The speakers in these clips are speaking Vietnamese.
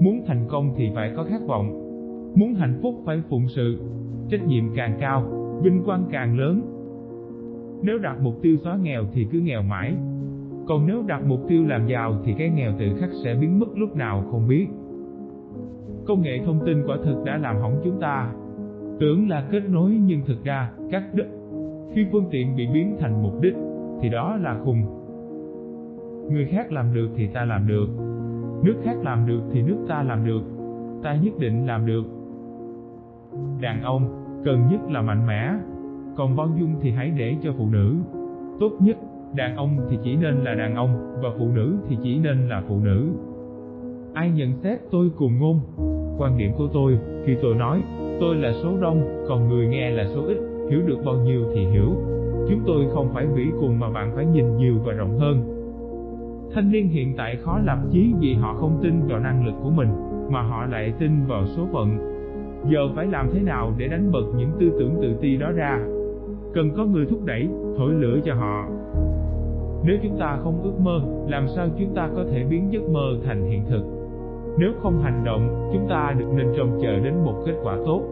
Muốn thành công thì phải có khát vọng. Muốn hạnh phúc phải phụng sự. Trách nhiệm càng cao, vinh quang càng lớn. Nếu đặt mục tiêu xóa nghèo thì cứ nghèo mãi. Còn nếu đặt mục tiêu làm giàu thì cái nghèo tự khắc sẽ biến mất lúc nào không biết. Công nghệ thông tin quả thực đã làm hỏng chúng ta. Tưởng là kết nối nhưng thực ra cắt đứt. Khi phương tiện bị biến thành mục đích thì đó là khùng. Người khác làm được thì ta làm được. Nước khác làm được thì nước ta làm được. Ta nhất định làm được. Đàn ông cần nhất là mạnh mẽ, còn bao dung thì hãy để cho phụ nữ. Tốt nhất, đàn ông thì chỉ nên là đàn ông, và phụ nữ thì chỉ nên là phụ nữ. Ai nhận xét tôi cùng ngôn. Quan điểm của tôi, khi tôi nói, tôi là số đông, còn người nghe là số ít, hiểu được bao nhiêu thì hiểu. Chúng tôi không phải vĩ cùng mà bạn phải nhìn nhiều và rộng hơn. Thanh niên hiện tại khó lập chí vì họ không tin vào năng lực của mình, mà họ lại tin vào số phận. Giờ phải làm thế nào để đánh bật những tư tưởng tự ti đó ra? Cần có người thúc đẩy, thổi lửa cho họ. Nếu chúng ta không ước mơ, làm sao chúng ta có thể biến giấc mơ thành hiện thực? Nếu không hành động, chúng ta được nên trông chờ đến một kết quả tốt.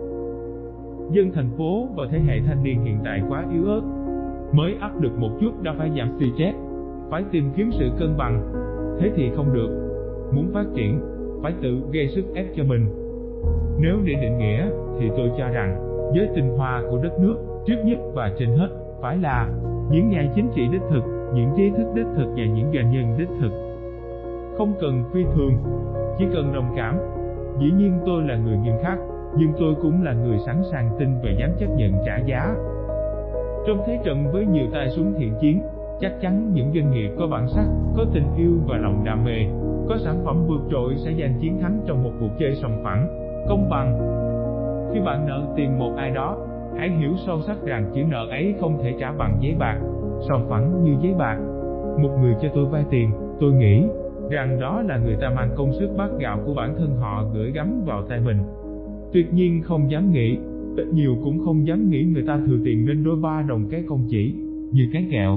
Dân thành phố và thế hệ thanh niên hiện tại quá yếu ớt. Mới ấp được một chút đã phải giảm stress, phải tìm kiếm sự cân bằng. Thế thì không được. Muốn phát triển, phải tự gây sức ép cho mình. Nếu để định nghĩa, thì tôi cho rằng, giới tinh hoa của đất nước, trước nhất và trên hết, phải là những nhà chính trị đích thực, những trí thức đích thực và những doanh nhân đích thực. Không cần phi thường, chỉ cần đồng cảm. Dĩ nhiên tôi là người nghiêm khắc, nhưng tôi cũng là người sẵn sàng tin và dám chấp nhận trả giá. Trong thế trận với nhiều tay súng thiện chiến, chắc chắn những doanh nghiệp có bản sắc, có tình yêu và lòng đam mê, có sản phẩm vượt trội sẽ giành chiến thắng trong một cuộc chơi sòng phẳng, công bằng. Khi bạn nợ tiền một ai đó, hãy hiểu sâu sắc rằng chữ nợ ấy không thể trả bằng giấy bạc, sòng phẳng như giấy bạc. Một người cho tôi vay tiền, tôi nghĩ rằng đó là người ta mang công sức bát gạo của bản thân họ gửi gắm vào tay mình. Tuyệt nhiên không dám nghĩ, ít nhiều cũng không dám nghĩ người ta thừa tiền nên đôi ba đồng cái công chỉ, như cái kẹo.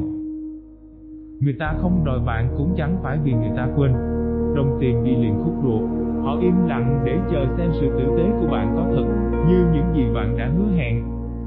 Người ta không đòi bạn cũng chẳng phải vì người ta quên. Đồng tiền đi liền khúc ruột, họ im lặng để chờ xem sự tử tế của bạn có thật như những gì bạn đã hứa hẹn.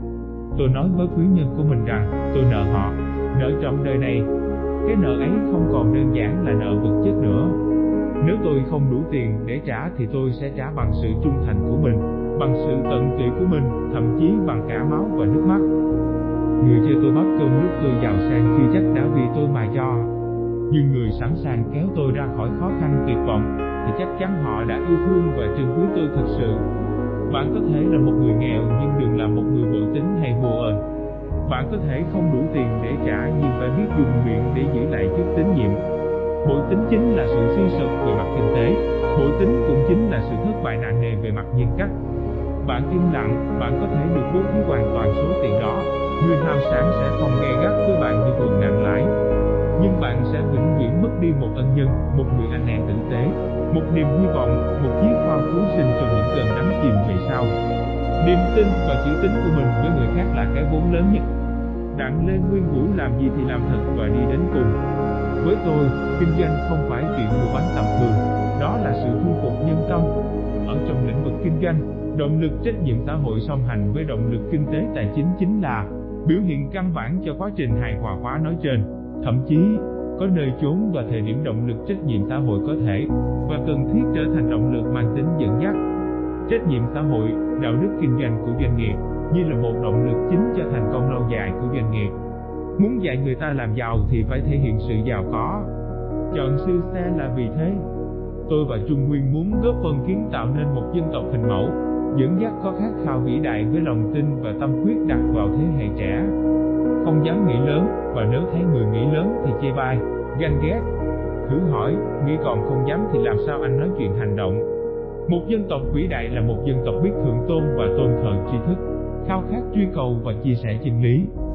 Tôi nói với quý nhân của mình rằng, tôi nợ họ, nợ trọn đời này. Cái nợ ấy không còn đơn giản là nợ vật chất nữa. Nếu tôi không đủ tiền để trả thì tôi sẽ trả bằng sự trung thành của mình, bằng sự tận tụy của mình, thậm chí bằng cả máu và nước mắt. Người cho tôi bát cơm lúc tôi giàu sang chưa chắc đã vì tôi mà cho. Nhưng người sẵn sàng kéo tôi ra khỏi khó khăn tuyệt vọng, thì chắc chắn họ đã yêu thương và trân quý tôi thực sự. Bạn có thể là một người nghèo nhưng đừng là một người bội tính hay vô ơn. Bạn có thể không đủ tiền để trả nhưng phải biết dùng miệng để giữ lại chút tín nhiệm. Bội tính chính là sự suy sụp về mặt kinh tế, bội tính cũng chính là sự thất bại nặng nề về mặt nhân cách. Bạn im lặng, bạn có thể được bố thí hoàn toàn số tiền đó. Người hào sản sẽ không gay gắt với bạn như tuần nặng lãi. Nhưng bạn sẽ vĩnh viễn mất đi một ân nhân, một người anh em tử tế, một niềm hy vọng, một chiếc phao cứu sinh trong những cơn đắm chìm về sau. Niềm tin và chữ tín của mình với người khác là cái vốn lớn nhất. Đặng Lê Nguyên Vũ làm gì thì làm thật và đi đến cùng. Với tôi, kinh doanh không phải chuyện mua bán tầm thường, đó là sự thu phục nhân tâm. Ở trong lĩnh vực kinh doanh, động lực trách nhiệm xã hội song hành với động lực kinh tế tài chính chính là biểu hiện căn bản cho quá trình hài hòa hóa nói trên. Thậm chí, có nơi chốn và thời điểm động lực trách nhiệm xã hội có thể và cần thiết trở thành động lực mang tính dẫn dắt. Trách nhiệm xã hội, đạo đức kinh doanh của doanh nghiệp như là một động lực chính cho thành công lâu dài của doanh nghiệp. Muốn dạy người ta làm giàu thì phải thể hiện sự giàu có. Chọn siêu xe là vì thế. Tôi và Trung Nguyên muốn góp phần kiến tạo nên một dân tộc hình mẫu, dẫn dắt có khát khao vĩ đại với lòng tin và tâm huyết đặt vào thế hệ trẻ. Không dám nghĩ lớn, và nếu thấy người nghĩ lớn thì chê bai, ganh ghét. Thử hỏi, nghĩ còn không dám thì làm sao anh nói chuyện hành động? Một dân tộc vĩ đại là một dân tộc biết thượng tôn và tôn thờ tri thức, khao khát truy cầu và chia sẻ chân lý.